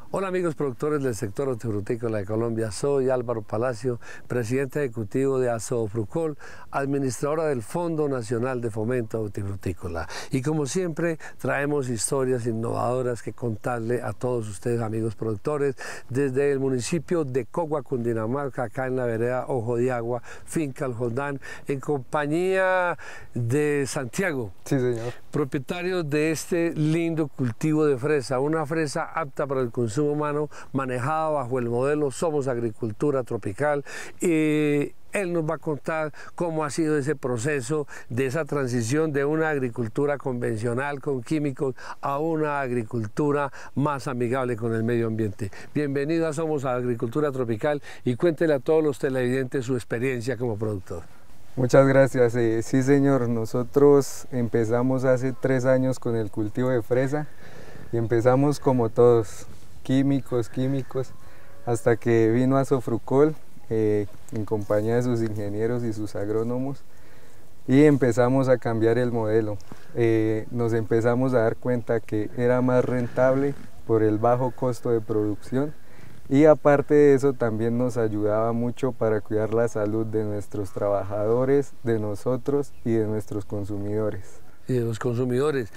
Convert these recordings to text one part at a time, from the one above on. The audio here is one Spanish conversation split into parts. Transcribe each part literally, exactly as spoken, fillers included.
Hola amigos productores del sector hortifrutícola de Colombia, soy Álvaro Palacio, presidente ejecutivo de Asofrucol, administradora del Fondo Nacional de Fomento Hortifrutícola. Y como siempre traemos historias innovadoras que contarle a todos ustedes amigos productores desde el municipio de Cogua, Cundinamarca, acá en la vereda Ojo de Agua, Finca El Jordán, en compañía de Santiago, sí, señor, propietario de este lindo cultivo de fresa, una fresa apta para el consumo humano, manejada bajo el modelo Somos Agricultura Tropical. Y él nos va a contar cómo ha sido ese proceso de esa transición de una agricultura convencional con químicos a una agricultura más amigable con el medio ambiente. Bienvenido a Somos Agricultura Tropical y cuéntele a todos los televidentes su experiencia como productor. Muchas gracias. Eh, sí, señor, nosotros empezamos hace tres años con el cultivo de fresa y empezamos como todos, químicos, químicos, hasta que vino Asofrucol eh, en compañía de sus ingenieros y sus agrónomos y empezamos a cambiar el modelo. Eh, nos empezamos a dar cuenta que era más rentable por el bajo costo de producción y aparte de eso también nos ayudaba mucho para cuidar la salud de nuestros trabajadores, de nosotros y de nuestros consumidores. Y de los consumidores.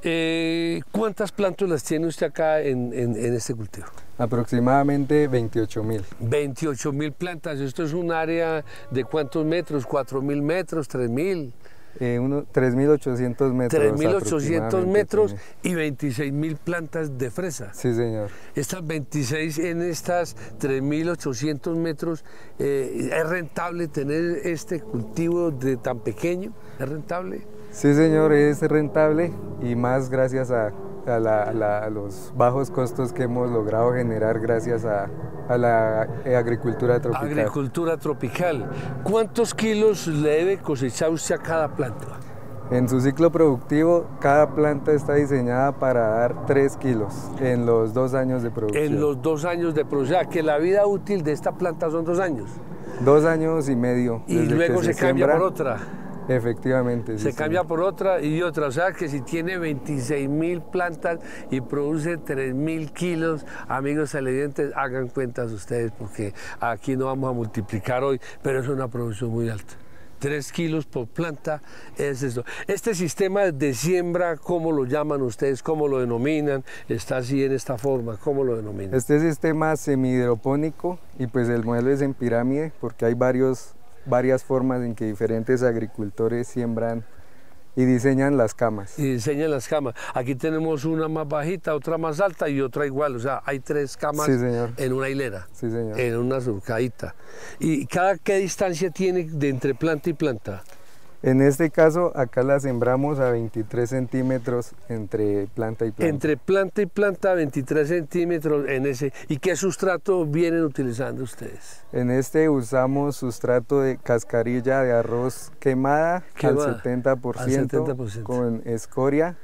Eh, ¿Cuántas plántulas tiene usted acá en, en, en este cultivo? Aproximadamente veintiocho mil. veintiocho mil plantas. ¿Esto es un área de cuántos metros? ¿cuatro mil metros? ¿tres mil? Eh, tres mil ochocientos metros. tres mil ochocientos metros y veintiséis mil plantas de fresa. Sí, señor. Estas veintiséis en estas tres mil ochocientos metros, eh, ¿es rentable tener este cultivo de tan pequeño? ¿Es rentable? Sí, señor, es rentable y más gracias a, a, la, a, la, a los bajos costos que hemos logrado generar gracias a, a la agricultura tropical. Agricultura tropical. ¿Cuántos kilos le debe cosechar usted a cada planta? En su ciclo productivo, cada planta está diseñada para dar tres kilos en los dos años de producción. En los dos años de producción, o sea, que la vida útil de esta planta son dos años. Dos años y medio. Y luego se, se cambia siembra. por otra. Efectivamente. Se sí, cambia sí. por otra y otra, o sea que si tiene veintiséis mil plantas y produce tres mil kilos, amigos televidentes, hagan cuentas ustedes porque aquí no vamos a multiplicar hoy, pero es una producción muy alta. tres kilos por planta es eso. Este sistema de siembra, ¿cómo lo llaman ustedes? ¿Cómo lo denominan? Está así en esta forma, ¿cómo lo denominan? Este sistema semihidropónico y pues el modelo es en pirámide porque hay varios varias formas en que diferentes agricultores siembran y diseñan las camas. Y diseñan las camas. Aquí tenemos una más bajita, otra más alta y otra igual. O sea, hay tres camas sí, señor. en una hilera, sí, señor. en una surcadita. ¿Y cada qué distancia tiene de entre planta y planta? En este caso, acá la sembramos a veintitrés centímetros entre planta y planta. Entre planta y planta, veintitrés centímetros en ese. ¿Y qué sustrato vienen utilizando ustedes? En este usamos sustrato de cascarilla de arroz quemada, quemada al setenta por ciento, al setenta por ciento con escoria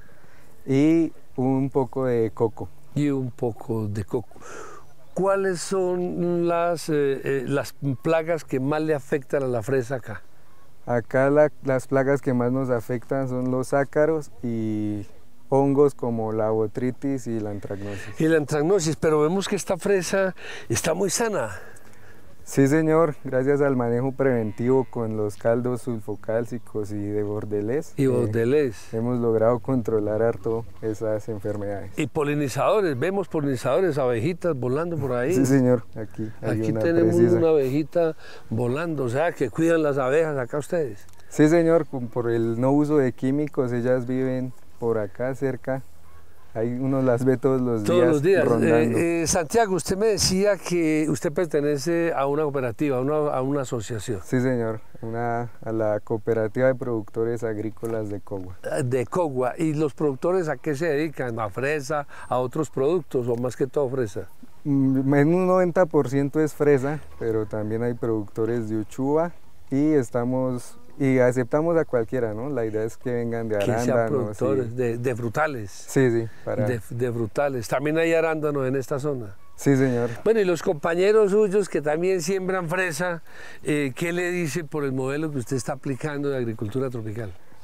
y un poco de coco. Y un poco de coco. ¿Cuáles son las, eh, eh, las plagas que más le afectan a la fresa acá? Acá la, las plagas que más nos afectan son los ácaros y hongos como la botritis y la antracnosis. Y la antracnosis, pero vemos que esta fresa está muy sana. Sí, señor, gracias al manejo preventivo con los caldos sulfocálcicos y de bordelés. Y bordelés. Eh, hemos logrado controlar harto esas enfermedades. Y polinizadores, vemos polinizadores, abejitas volando por ahí. Sí, señor, aquí hay Aquí una tenemos precisa. una abejita volando, o sea, que cuidan las abejas acá ustedes. Sí, señor, por el no uso de químicos, ellas viven por acá cerca. Ahí uno las ve todos los todos días, los días. rondando. Eh, eh, Santiago, usted me decía que usted pertenece a una cooperativa, a una, a una asociación. Sí, señor, una, a la Cooperativa de Productores Agrícolas de Cogua. De Cogua. ¿Y los productores a qué se dedican? ¿A fresa, a otros productos o más que todo fresa? En un noventa por ciento es fresa, pero también hay productores de uchuva y estamos... Y aceptamos a cualquiera, ¿no? La idea es que vengan de arándanos. Que sean productores, y... de, de frutales. Sí, sí. Para... De, de frutales. También hay arándanos en esta zona. Sí, señor. Bueno, y los compañeros suyos que también siembran fresa, eh, ¿qué le dicen por el modelo que usted está aplicando de agricultura tropical?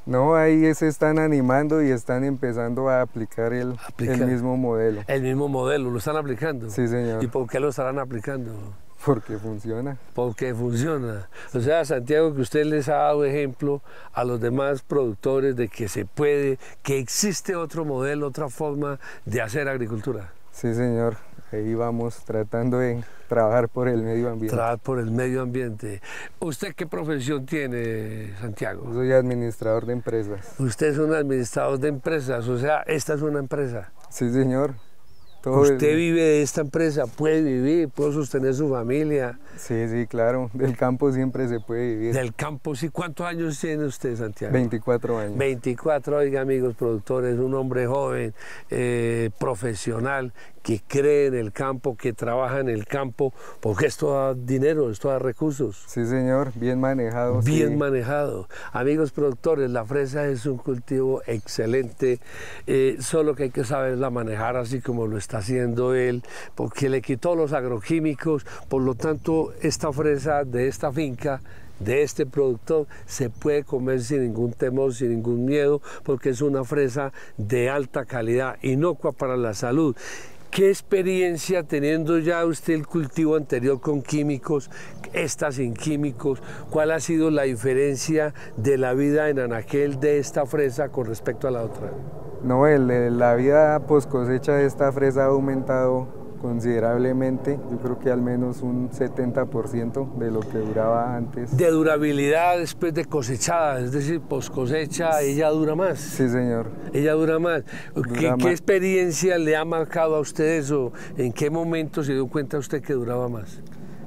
No, ahí se están animando y están empezando a aplicar el, Aplicar. el mismo modelo. El mismo modelo, ¿lo están aplicando? Sí, señor. ¿Y por qué lo estarán aplicando? Porque funciona. Porque funciona. O sea, Santiago, que usted les ha dado ejemplo a los demás productores de que se puede, que existe otro modelo, otra forma de hacer agricultura. Sí, señor. Ahí vamos tratando de trabajar por el medio ambiente. Trabajar por el medio ambiente. ¿Usted qué profesión tiene, Santiago? Yo soy administrador de empresas. Usted es un administrador de empresas, o sea, esta es una empresa. Sí, señor. Todo Usted el... vive de esta empresa, puede vivir, puede sostener su familia. Sí, sí, claro. Del campo siempre se puede vivir. Del campo, sí. ¿Cuántos años tiene usted, Santiago? veinticuatro años. veinticuatro, oiga, amigos productores, un hombre joven, eh, profesional, que cree en el campo, que trabaja en el campo, porque esto da dinero, esto da recursos. Sí, señor, bien manejado. Bien sí. manejado. Amigos productores, la fresa es un cultivo excelente, eh, solo que hay que saberla manejar así como lo está haciendo él, porque le quitó los agroquímicos, por lo tanto esta fresa de esta finca, de este productor, se puede comer sin ningún temor, sin ningún miedo, porque es una fresa de alta calidad, inocua para la salud. ¿Qué experiencia, teniendo ya usted el cultivo anterior con químicos, esta sin químicos, cuál ha sido la diferencia de la vida en anaquel de esta fresa con respecto a la otra? No, el, el- la vida post cosecha de esta fresa ha aumentado considerablemente. Yo creo que al menos un setenta por ciento de lo que duraba antes. De durabilidad después de cosechada, es decir, post cosecha, ella dura más. Sí, señor. Ella dura más. Dura ¿Qué, más. ¿Qué experiencia le ha marcado a usted eso? ¿En qué momento se dio cuenta usted que duraba más?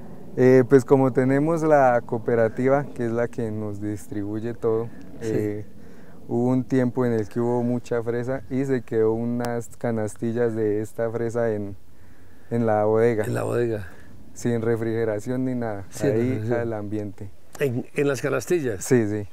Eh, pues como tenemos la cooperativa, que es la que nos distribuye todo, Sí. eh, hubo un tiempo en el que hubo mucha fresa y se quedó unas canastillas de esta fresa en, en la bodega, En la bodega. sin refrigeración ni nada, Sin ahí refrigeración. al ambiente. En, en las canastillas. Sí, sí.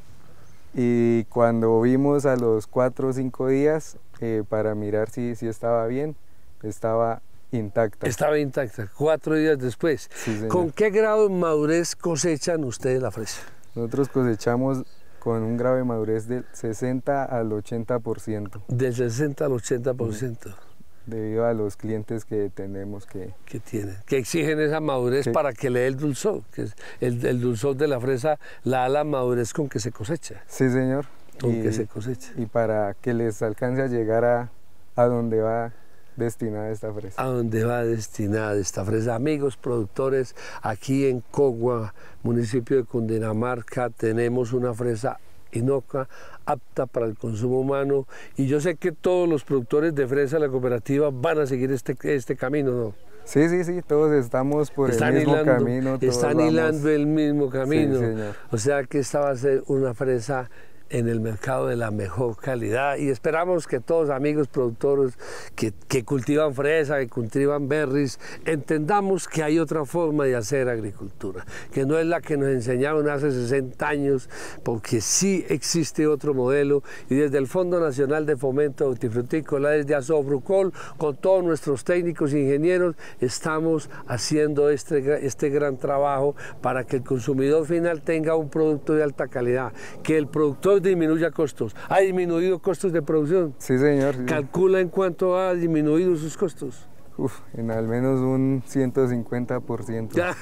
Y cuando vimos a los cuatro o cinco días, eh, para mirar si, si estaba bien, estaba intacta. Estaba intacta, cuatro días después. Sí, señor. ¿Con qué grado de madurez cosechan ustedes la fresa? Nosotros cosechamos con un grado de madurez del sesenta al ochenta por ciento, Del sesenta al ochenta por ciento debido a los clientes que tenemos que... que tienen, que exigen esa madurez Sí. para que le dé el dulzor, que es el, el dulzor de la fresa la da la madurez con que se cosecha, Sí, señor. con y, que se cosecha. y para que les alcance a llegar a, a donde va destinada esta fresa. A donde va destinada esta fresa. Amigos productores, aquí en Cogua, municipio de Cundinamarca, tenemos una fresa inocua, apta para el consumo humano, y yo sé que todos los productores de fresa de la cooperativa van a seguir este, este camino, ¿no? Sí, sí, sí, todos estamos por Están el mismo hilando, camino. todos están vamos- hilando el mismo camino. Sí, señor. O sea que esta va a ser una fresa en el mercado de la mejor calidad, y esperamos que todos amigos productores que, que cultivan fresa, que cultivan berries, entendamos que hay otra forma de hacer agricultura, que no es la que nos enseñaron hace sesenta años, porque sí existe otro modelo, y desde el Fondo Nacional de Fomento Hortifrutícola, desde Asobrucol, con todos nuestros técnicos e ingenieros, estamos haciendo este, este gran trabajo para que el consumidor final tenga un producto de alta calidad, que el productor disminuya costos. ¿Ha disminuido costos de producción? Sí, señor. sí. ¿Calcula en cuánto ha disminuido sus costos? Uf, en al menos un ciento cincuenta por ciento. Ya,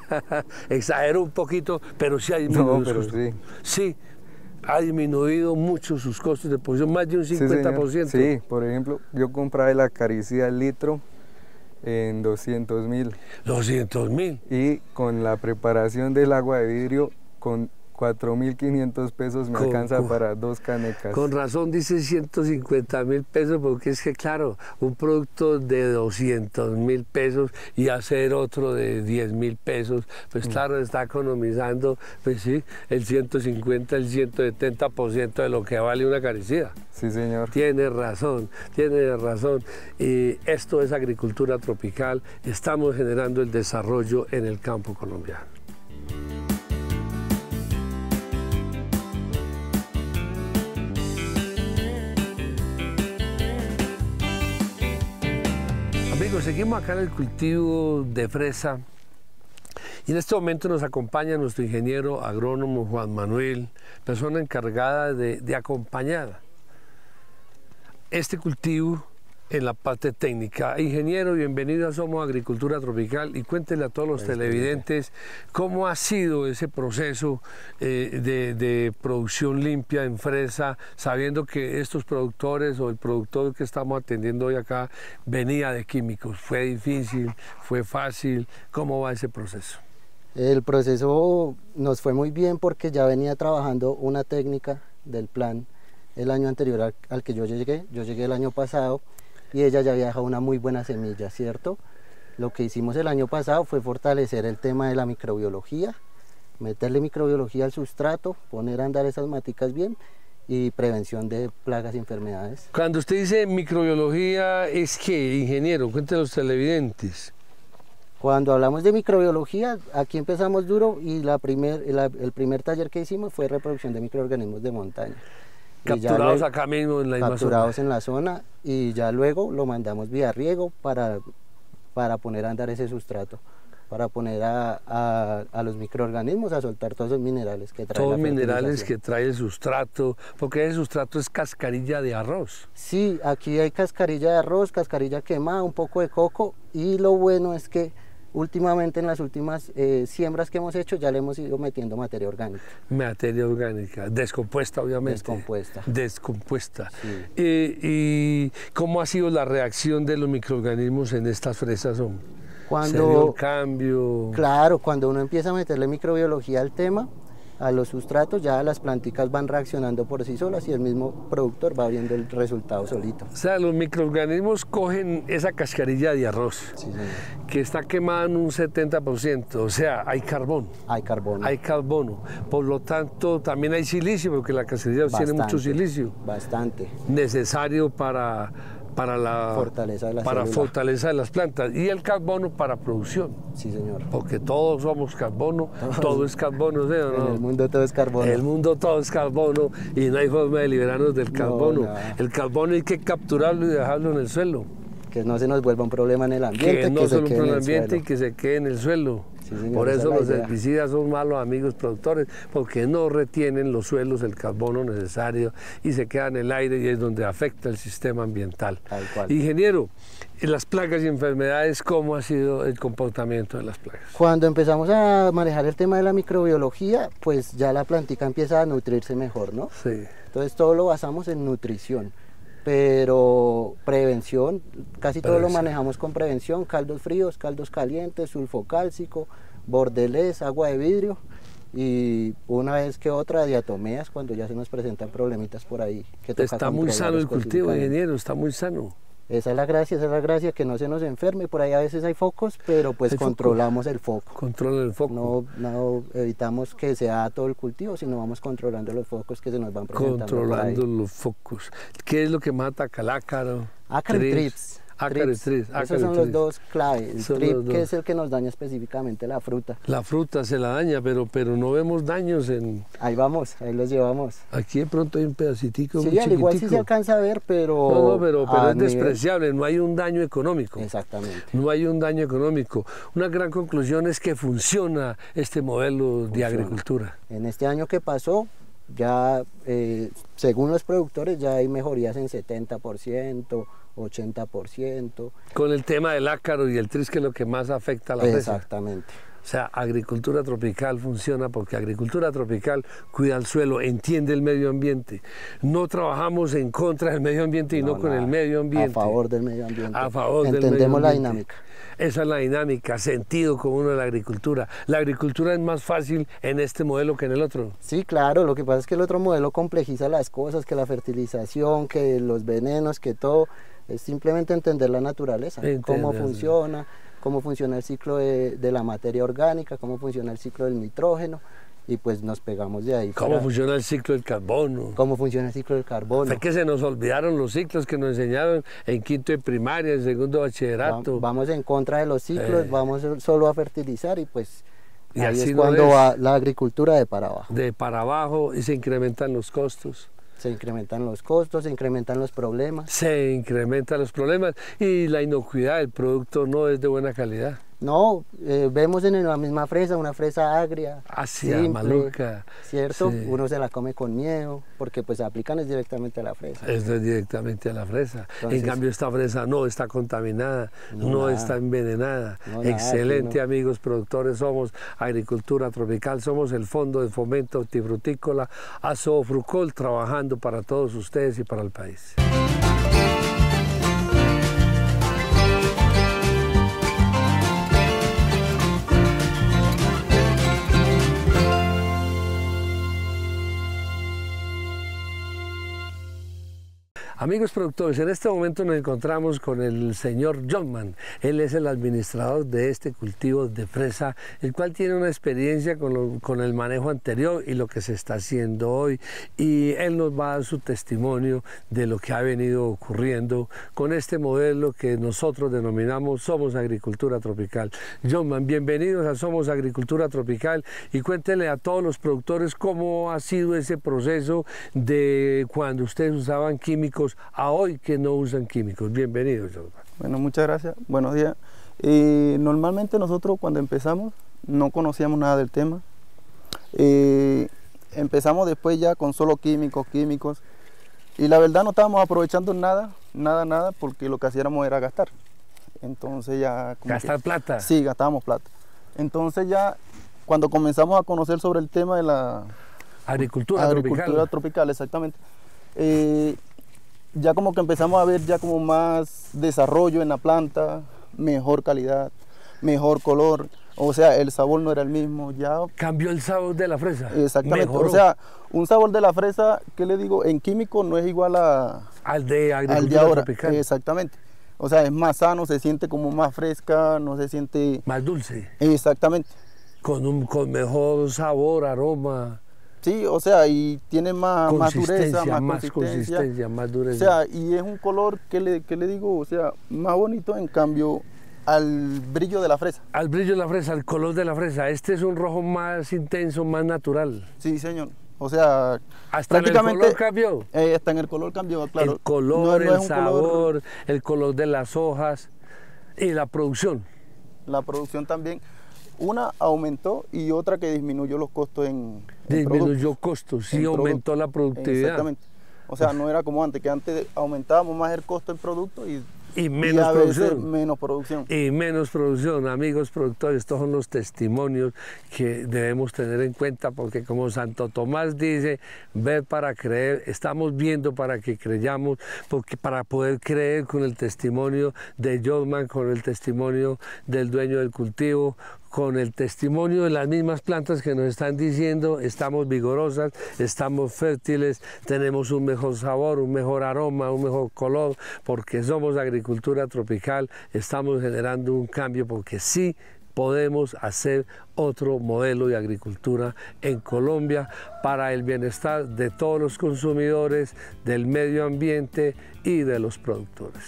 exagero un poquito, pero sí ha disminuido No, sus pero costos. sí. Sí, ha disminuido mucho sus costos de producción, más de un Sí, cincuenta por ciento. señor. Sí, por ejemplo, yo compraba el acaricida al litro en doscientos mil doscientos mil. y con la preparación del agua de vidrio con cuatro mil quinientos pesos me Con- alcanza con- para dos canecas. Con razón dice ciento cincuenta mil pesos, porque es que claro, un producto de doscientos mil pesos y hacer otro de diez mil pesos, pues claro, está economizando, pues sí, el ciento cincuenta, el ciento setenta por ciento de lo que vale una acaricida. Sí, señor. Tiene razón, tiene razón. Y esto es agricultura tropical, estamos generando el desarrollo en el campo colombiano. Amigos, seguimos acá en el cultivo de fresa Y en este momento nos acompaña nuestro ingeniero agrónomo Juan Manuel, persona encargada de, de acompañar este cultivo en la parte técnica. Ingeniero, bienvenido a Somos Agricultura Tropical y cuéntele a todos los Gracias, televidentes cómo ha sido ese proceso eh, de, de producción limpia en fresa, sabiendo que estos productores o el productor que estamos atendiendo hoy acá venía de químicos. ¿Fue difícil? ¿Fue fácil? ¿Cómo va ese proceso? El proceso nos fue muy bien porque ya venía trabajando una técnica del plan el año anterior al, al que yo llegué. Yo llegué el año pasado y ella ya había dejado una muy buena semilla, ¿cierto? Lo que hicimos el año pasado fue fortalecer el tema de la microbiología, meterle microbiología al sustrato, poner a andar esas maticas bien y prevención de plagas y enfermedades. Cuando usted dice microbiología, ¿es qué, ingeniero? Cuéntale a los televidentes. Cuando hablamos de microbiología, aquí empezamos duro y la primer, la, el primer taller que hicimos fue reproducción de microorganismos de montaña. Capturados luego, acá mismo en la misma capturados zona. en la zona y ya luego lo mandamos vía riego para, para poner a andar ese sustrato, para poner a, a, a los microorganismos a soltar todos esos minerales que trae Todos la minerales que trae el sustrato, porque ese sustrato es cascarilla de arroz. Sí, aquí hay cascarilla de arroz, cascarilla quemada, un poco de coco y lo bueno es que últimamente en las últimas eh, siembras que hemos hecho ya le hemos ido metiendo materia orgánica. Materia orgánica, descompuesta obviamente. Descompuesta. Descompuesta. Sí. Eh, ¿Y cómo ha sido la reacción de los microorganismos en estas fresas? Cuando, ¿Se dio el cambio? Claro, cuando uno empieza a meterle microbiología al tema, a los sustratos, ya las planticas van reaccionando por sí solas y el mismo productor va viendo el resultado solito. O sea, los microorganismos cogen esa cascarilla de arroz, sí, que está quemada en un setenta por ciento, o sea, hay carbón. Hay carbono. Hay carbono. Por lo tanto, también hay silicio, porque la cascarilla bastante, tiene mucho silicio. Bastante. Necesario para... para la fortaleza de, la para célula. fortaleza de las plantas y el carbono para producción. Sí, señor. Porque todos somos carbono, todos. todo es carbono, ¿sí o no? En el mundo todo es carbono. En el mundo todo es carbono y no hay forma de liberarnos del carbono. No, no. El carbono hay que capturarlo y dejarlo en el suelo. Que no se nos vuelva un problema en el ambiente. Que no que solo se un quede problema en en el ambiente y que se quede en el suelo. Sí, señor, por eso los idea. herbicidas son malos amigos productores, porque no retienen los suelos el carbono necesario y se queda en el aire y es donde afecta el sistema ambiental. Tal cual. Ingeniero, en las plagas y enfermedades, ¿cómo ha sido el comportamiento de las plagas? Cuando empezamos a manejar el tema de la microbiología, pues ya la plantica empieza a nutrirse mejor, ¿no? Sí. Entonces todo lo basamos en nutrición. Pero prevención, casi todo lo manejamos con prevención, caldos fríos, caldos calientes, sulfocálcico, bordelés, agua de vidrio y una vez que otra diatomeas cuando ya se nos presentan problemitas por ahí. Que toca está muy sano el cultivo, ingeniero, está muy sano. Esa es la gracia, esa es la gracia, que no se nos enferme, por ahí a veces hay focos, pero pues hay controlamos foco. el foco. Controla el foco. No, no evitamos que sea todo el cultivo, sino vamos controlando los focos que se nos van presentando. Controlando los focos. ¿Qué es lo que mata acá? Ácaro, ácaro y trips. Ácaro y trips. Esos son los dos claves. El son trip, que es el que nos daña específicamente la fruta. La fruta se la daña, pero, pero no vemos daños en... Ahí vamos, ahí los llevamos. Aquí de pronto hay un pedacitico sí, muy al igual sí se alcanza a ver, pero... No, no, pero, pero es nivel... despreciable, no hay un daño económico. Exactamente. No hay un daño económico. Una gran conclusión es que funciona este modelo funciona. de agricultura. En este año que pasó, ya eh, según los productores ya hay mejorías en setenta por ciento, ochenta por ciento. Con el tema del ácaro y el tris, que es lo que más afecta a la fresa. Exactamente. O sea, agricultura tropical funciona porque agricultura tropical cuida el suelo, entiende el medio ambiente. No trabajamos en contra del medio ambiente y no, no con nada. el medio ambiente. A favor del medio ambiente. A favor Entendemos del medio ambiente. la dinámica. Esa es la dinámica, sentido común de la agricultura. ¿La agricultura es más fácil en este modelo que en el otro? Sí, claro, lo que pasa es que el otro modelo complejiza las cosas, que la fertilización, que los venenos, que todo. Es simplemente entender la naturaleza, entender, cómo funciona, cómo funciona el ciclo de, de la materia orgánica, cómo funciona el ciclo del nitrógeno, y pues nos pegamos de ahí. ¿Cómo para... funciona el ciclo del carbono? ¿Cómo funciona el ciclo del carbono? Fue que se nos olvidaron los ciclos que nos enseñaron en quinto de primaria, en segundo de bachillerato. Va, vamos en contra de los ciclos, eh. vamos solo a fertilizar y pues y ahí así es no cuando es. va la agricultura de para abajo. De para abajo y se incrementan los costos. Se incrementan los costos, se incrementan los problemas. Se incrementan los problemas y la inocuidad del producto no es de buena calidad. No, eh, vemos en la misma fresa, una fresa agria, Así, simple, maluca. ¿cierto? Sí. Uno se la come con miedo, porque pues aplican es directamente a la fresa. Esto es directamente a la fresa. Entonces, en cambio, esta fresa no está contaminada, no, No, nada. está envenenada. No, nada, Excelente, aquí no. amigos productores. Somos Agricultura Tropical, somos el Fondo de Fomento Hortifrutícola Azofrucol, trabajando para todos ustedes y para el país. Amigos productores, en este momento nos encontramos con el señor Johnman. Él es el administrador de este cultivo de fresa, el cual tiene una experiencia con, lo, con el manejo anterior y lo que se está haciendo hoy. Y él nos va a dar su testimonio de lo que ha venido ocurriendo con este modelo que nosotros denominamos Somos Agricultura Tropical. Johnman, bienvenidos a Somos Agricultura Tropical y cuéntele a todos los productores cómo ha sido ese proceso de cuando ustedes usaban químicos a hoy que no usan químicos. Bienvenidos, Johnman. Bueno, muchas gracias. Buenos días. Eh, normalmente nosotros cuando empezamos no conocíamos nada del tema. Eh, empezamos después ya con solo químicos, químicos. Y la verdad no estábamos aprovechando nada, nada, nada, porque lo que hacíamos era gastar. Entonces ya... como ¿Gastar que, plata? Sí, gastábamos plata. Entonces ya cuando comenzamos a conocer sobre el tema de la... Agricultura, agricultura tropical. tropical, exactamente. Eh, ya como que empezamos a ver ya como más desarrollo en la planta, mejor calidad, mejor color, o sea, el sabor no era el mismo, ya... Cambió el sabor de la fresa. Exactamente, Mejoró. o sea, un sabor de la fresa, ¿qué le digo? En químico no es igual a, al de agricultura al de ahora, tropical. exactamente. O sea, es más sano, se siente como más fresca, no se siente... Más dulce. Exactamente. Con, un, con mejor sabor, aroma. Sí, o sea, y tiene más, más dureza, más, más consistencia. consistencia, más dureza. O sea, y es un color que le, que le digo, o sea, más bonito en cambio al brillo de la fresa. Al brillo de la fresa, al color de la fresa. Este es un rojo más intenso, más natural. Sí, señor. O sea, hasta en el color cambió. Eh, hasta en el color cambió, claro. El color, no, no el es un sabor, color, el color de las hojas y la producción. La producción también. Una aumentó y otra que disminuyó los costos en, en Disminuyó costos, sí, en aumentó producto. la productividad. Exactamente. O sea, no era como antes, que antes aumentábamos más el costo del producto y, y menos y a veces producción. menos producción. Y menos producción, amigos productores, estos son los testimonios que debemos tener en cuenta, porque como Santo Tomás dice, ver para creer, estamos viendo para que creyamos, porque para poder creer con el testimonio de Johnman, con el testimonio del dueño del cultivo, con el testimonio de las mismas plantas que nos están diciendo, estamos vigorosas, estamos fértiles, tenemos un mejor sabor, un mejor aroma, un mejor color, porque somos agricultura tropical, estamos generando un cambio, porque sí podemos hacer otro modelo de agricultura en Colombia para el bienestar de todos los consumidores, del medio ambiente y de los productores.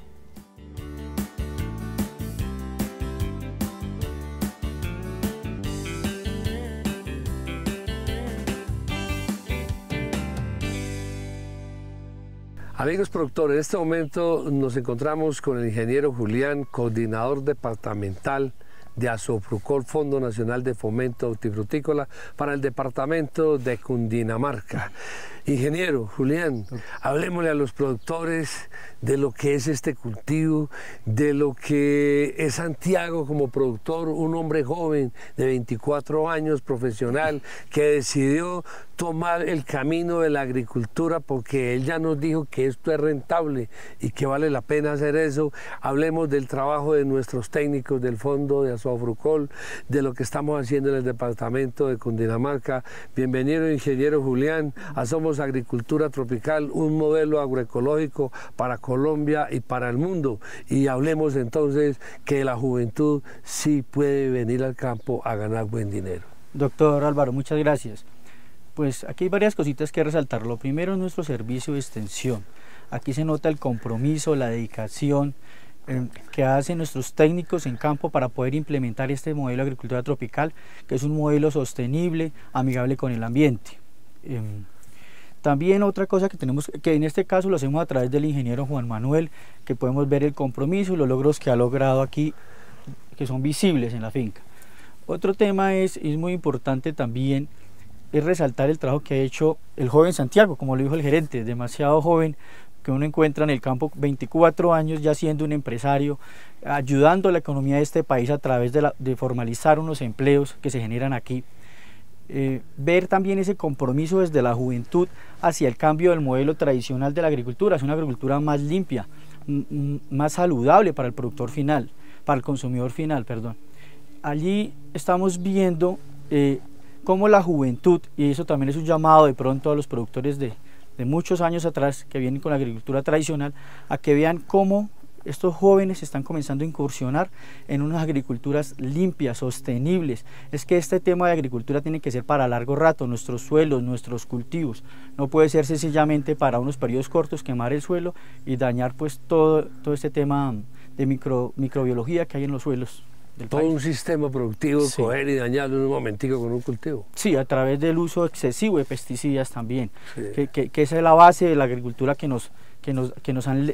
Amigos productores, en este momento nos encontramos con el ingeniero Julián, coordinador departamental de Azofrucol, Fondo Nacional de Fomento Hortifrutícola para el departamento de Cundinamarca. Ingeniero Julián, hablemosle a los productores de lo que es este cultivo, de lo que es Santiago como productor, un hombre joven de veinticuatro años, profesional, que decidió tomar el camino de la agricultura porque él ya nos dijo que esto es rentable y que vale la pena hacer eso. Hablemos del trabajo de nuestros técnicos del Fondo de Azofrucol, de lo que estamos haciendo en el departamento de Cundinamarca. Bienvenido, ingeniero Julián, a Somos Agricultura Tropical, un modelo agroecológico para Colombia y para el mundo. Y hablemos entonces que la juventud sí puede venir al campo a ganar buen dinero. Doctor Álvaro, muchas gracias. Pues aquí hay varias cositas que resaltar. Lo primero es nuestro servicio de extensión. Aquí se nota el compromiso, la dedicación eh, que hacen nuestros técnicos en campo para poder implementar este modelo de agricultura tropical, que es un modelo sostenible, amigable con el ambiente. Eh, También otra cosa que tenemos, que en este caso lo hacemos a través del ingeniero Juan Manuel, que podemos ver el compromiso y los logros que ha logrado aquí que son visibles en la finca. Otro tema es, es muy importante también, es resaltar el trabajo que ha hecho el joven Santiago, como lo dijo el gerente, demasiado joven, que uno encuentra en el campo, veinticuatro años ya siendo un empresario, ayudando a la economía de este país a través de, la, de formalizar unos empleos que se generan aquí. Eh, ver también ese compromiso desde la juventud hacia el cambio del modelo tradicional de la agricultura, es una agricultura más limpia, más saludable para el productor final, para el consumidor final, perdón. Allí estamos viendo eh, cómo la juventud, y eso también es un llamado de pronto a los productores de, de muchos años atrás que vienen con la agricultura tradicional, a que vean cómo estos jóvenes están comenzando a incursionar en unas agriculturas limpias, sostenibles. Es que este tema de agricultura tiene que ser para largo rato, nuestros suelos, nuestros cultivos. No puede ser sencillamente para unos periodos cortos quemar el suelo y dañar pues todo, todo este tema de micro, microbiología que hay en los suelos del todo país. Un sistema productivo, sí. Coger y dañarlo en un momentico con un cultivo. Sí, a través del uso excesivo de pesticidas también, sí. que, que, que esa es la base de la agricultura que nos, que nos, que nos han...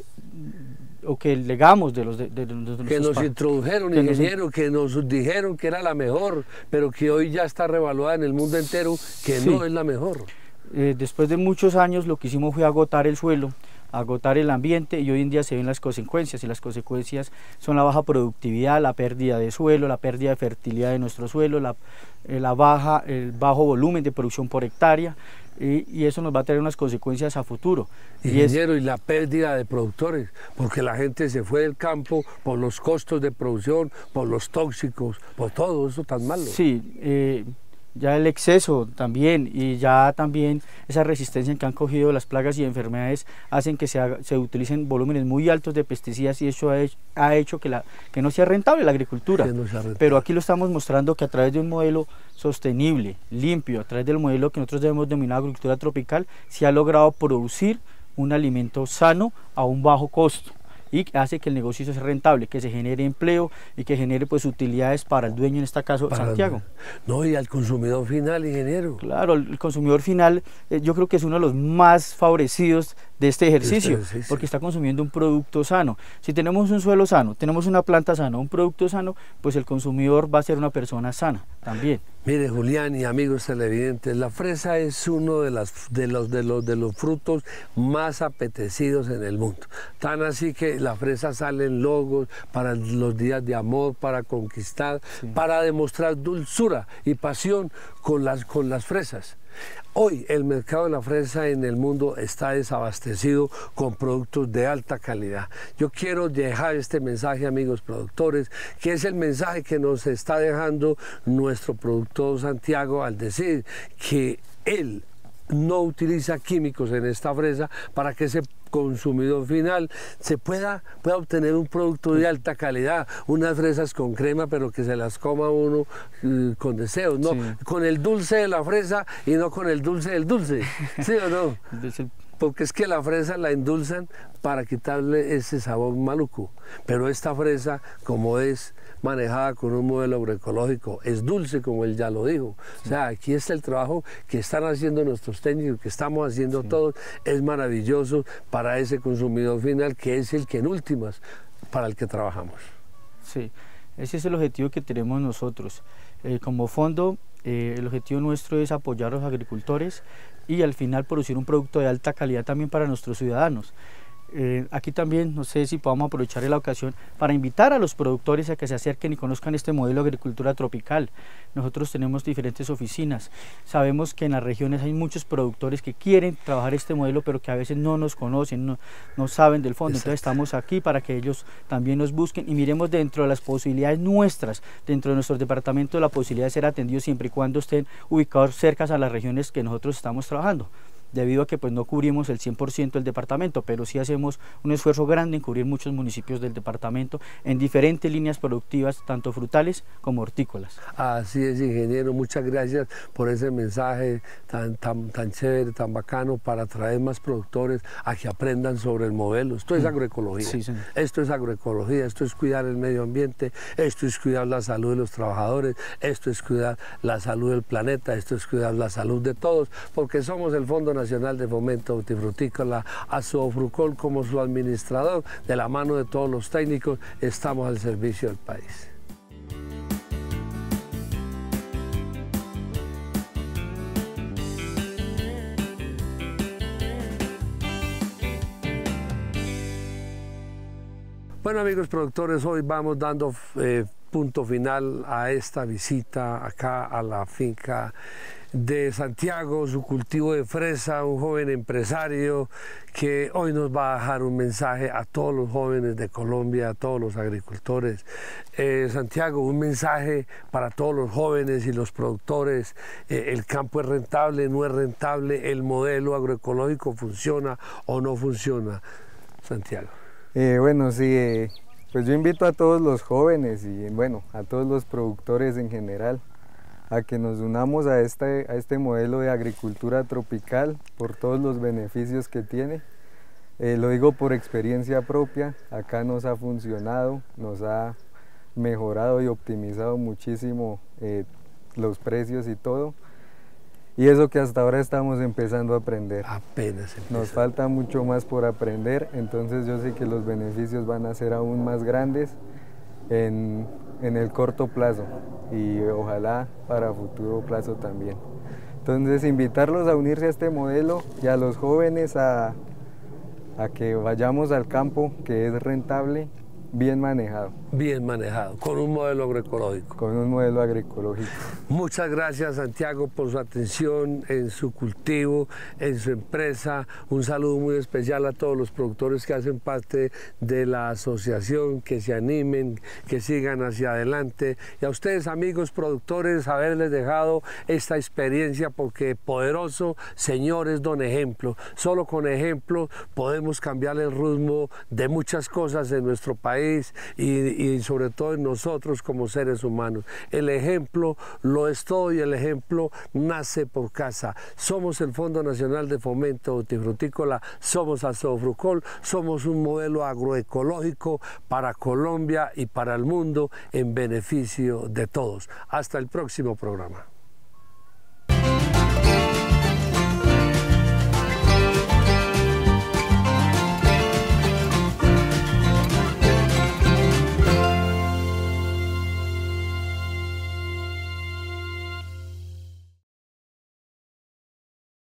o que legamos de los de, de, de, de que nos introdujeron, ingenieros, que nos dijeron que era la mejor, pero que hoy ya está revaluada en el mundo entero, que sí. No es la mejor. Eh, después de muchos años lo que hicimos fue agotar el suelo, agotar el ambiente, y hoy en día se ven las consecuencias, y las consecuencias son la baja productividad, la pérdida de suelo, la pérdida de fertilidad de nuestro suelo, la, eh, la baja, el bajo volumen de producción por hectárea, y, y eso nos va a tener unas consecuencias a futuro. Ingeniero, y, es, y la pérdida de productores, porque la gente se fue del campo por los costos de producción, por los tóxicos, por todo eso tan malo. Sí, eh, ya el exceso también, y ya también esa resistencia en que han cogido las plagas y enfermedades hacen que se, haga, se utilicen volúmenes muy altos de pesticidas, y eso ha hecho, ha hecho que, la, que no sea rentable la agricultura. No sea rentable. Pero aquí lo estamos mostrando que a través de un modelo sostenible, limpio, a través del modelo que nosotros debemos denominar agricultura tropical, se ha logrado producir un alimento sano a un bajo costo, y hace que el negocio sea rentable, que se genere empleo y que genere pues utilidades para el dueño, en este caso para Santiago. El, no, y al consumidor final, ingeniero. Claro, el consumidor final eh, yo creo que es uno de los más favorecidos de este ejercicio, este ejercicio, porque está consumiendo un producto sano. Si tenemos un suelo sano, tenemos una planta sana, un producto sano, pues el consumidor va a ser una persona sana también. Mire, Julián y amigos televidentes, la fresa es uno de, las, de, los, de, los, de los frutos más apetecidos en el mundo. Tan así que la fresa sale en logos para los días de amor, para conquistar, sí. Para demostrar dulzura y pasión con las, con las fresas. Hoy el mercado de la fresa en el mundo está desabastecido con productos de alta calidad. Yo quiero dejar este mensaje, amigos productores, que es el mensaje que nos está dejando nuestro productor Santiago al decir que él no utiliza químicos en esta fresa para que ese consumidor final se pueda, pueda obtener un producto de alta calidad, unas fresas con crema, pero que se las coma uno eh, con deseos, no, sí. Con el dulce de la fresa y no con el dulce del dulce, ¿sí o no? Porque es que la fresa la endulzan para quitarle ese sabor maluco, pero esta fresa, como es manejada con un modelo agroecológico, es dulce, como él ya lo dijo. Sí. O sea, aquí está el trabajo que están haciendo nuestros técnicos, que estamos haciendo sí. Todos, es maravilloso para ese consumidor final, que es el que en últimas, para el que trabajamos. Sí, ese es el objetivo que tenemos nosotros. Eh, como fondo, eh, el objetivo nuestro es apoyar a los agricultores y al final producir un producto de alta calidad también para nuestros ciudadanos. Eh, aquí también, no sé si podamos aprovechar la ocasión para invitar a los productores a que se acerquen y conozcan este modelo de agricultura tropical. Nosotros tenemos diferentes oficinas, sabemos que en las regiones hay muchos productores que quieren trabajar este modelo, pero que a veces no nos conocen, no, no saben del fondo. Exacto. Entonces estamos aquí para que ellos también nos busquen y miremos dentro de las posibilidades nuestras, dentro de nuestro departamento, la posibilidad de ser atendidos siempre y cuando estén ubicados cerca a las regiones que nosotros estamos trabajando, debido a que pues no cubrimos el cien por ciento del departamento, pero sí hacemos un esfuerzo grande en cubrir muchos municipios del departamento en diferentes líneas productivas, tanto frutales como hortícolas. Así es, ingeniero, muchas gracias por ese mensaje tan, tan, tan chévere, tan bacano, para traer más productores a que aprendan sobre el modelo. Esto es agroecología, sí, sí. Esto es agroecología, esto es cuidar el medio ambiente, esto es cuidar la salud de los trabajadores, esto es cuidar la salud del planeta, esto es cuidar la salud de todos, porque somos el Fondo Nacional Nacional de Fomento Hortifrutícola, Azofrucol como su administrador, de la mano de todos los técnicos, estamos al servicio del país. Bueno, amigos productores, hoy vamos dando eh, punto final a esta visita acá a la finca de Santiago, su cultivo de fresa, un joven empresario que hoy nos va a dejar un mensaje a todos los jóvenes de Colombia, a todos los agricultores. Eh, Santiago, un mensaje para todos los jóvenes y los productores. Eh, el campo es rentable, no es rentable, el modelo agroecológico funciona o no funciona. Santiago. Eh, bueno, sí, eh, pues yo invito a todos los jóvenes y bueno, a todos los productores en general a que nos unamos a este, a este modelo de agricultura tropical por todos los beneficios que tiene. Eh, lo digo por experiencia propia, acá nos ha funcionado, nos ha mejorado y optimizado muchísimo eh, los precios y todo. Y eso que hasta ahora estamos empezando a aprender. Apenas empieza. Nos falta mucho más por aprender, entonces yo sé que los beneficios van a ser aún más grandes en, en el corto plazo y ojalá para futuro plazo también. Entonces invitarlos a unirse a este modelo y a los jóvenes a, a que vayamos al campo que es rentable, bien manejado. Bien manejado, con un modelo agroecológico. Con un modelo agroecológico. Muchas gracias, Santiago, por su atención en su cultivo, en su empresa. Un saludo muy especial a todos los productores que hacen parte de la asociación, que se animen, que sigan hacia adelante. Y a ustedes, amigos productores, haberles dejado esta experiencia, porque poderoso, señores, don ejemplo. Solo con ejemplo podemos cambiar el rumbo de muchas cosas en nuestro país y, y sobre todo en nosotros como seres humanos. El ejemplo lo es todo y el ejemplo nace por casa. Somos el Fondo Nacional de Fomento Hortifrutícola, somos Asofrucol, somos un modelo agroecológico para Colombia y para el mundo en beneficio de todos. Hasta el próximo programa.